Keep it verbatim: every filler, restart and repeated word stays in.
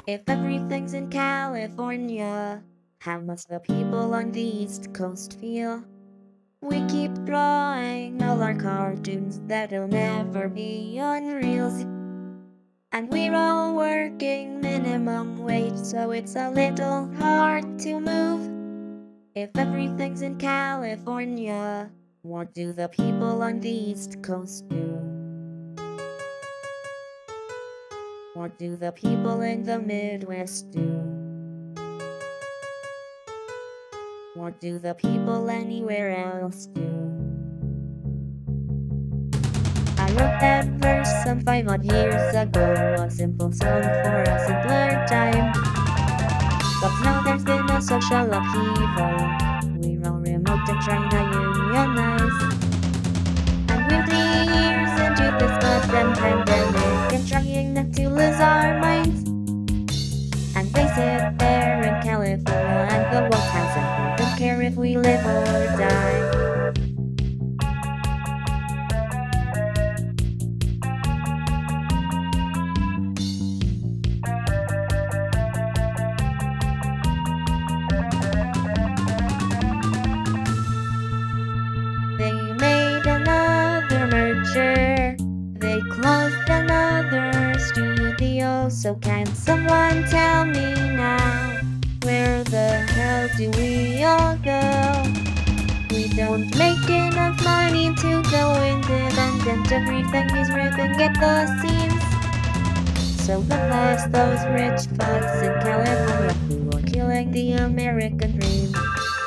If everything's in California, how must the people on the East Coast feel? We keep drawing all our cartoons that'll never be on reels. And we're all working minimum wage, so it's a little hard to move. If everything's in California, what do the people on the East Coast do? What do the people in the Midwest do? What do the people anywhere else do? I wrote that verse some five odd years ago, a simple song for a simpler time. But now there's been a social upheaval, we're all remote and trying to unionize. And we're three years into this goddamn pandemic and trying not to lose our minds. And they sit there in California and the White House and they don't care if we live or die. They made another merger, they closed another studio, so can someone tell me now, where the hell do we all go? We don't make enough money to go independent, everything is ripping at the seams. So bless those rich fucks in California who are killing the American dream.